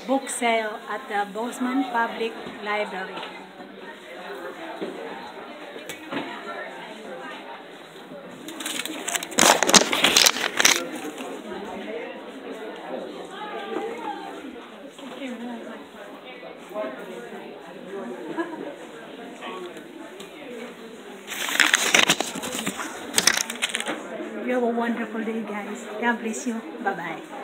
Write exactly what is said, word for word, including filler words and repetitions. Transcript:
book sale at the Bozeman Public Library. You have a wonderful day, guys. God bless you. Bye-bye.